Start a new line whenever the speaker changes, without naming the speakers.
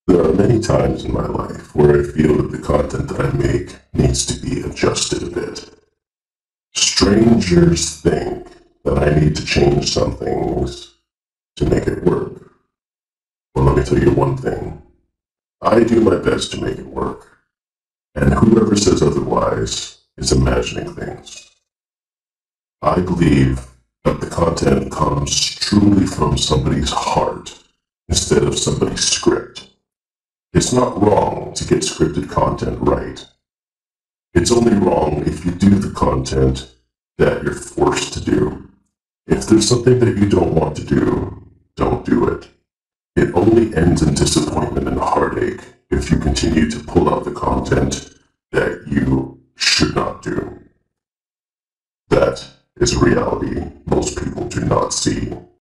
There are many times in my life where I feel that the content that I make needs to be adjusted a bit. Strangers think that I need to change some things to make it work. Well, let me tell you one thing. I do my best to make it work, and whoever says otherwise is imagining things. I believe that the content comes truly from somebody's heart instead of somebody's script. It's not wrong to get scripted content right. It's only wrong if you do the content that you're forced to do. If there's something that you don't want to do, don't do it. It only ends in disappointment and heartache if you continue to pull out the content that you should not do. That is a reality most people do not see.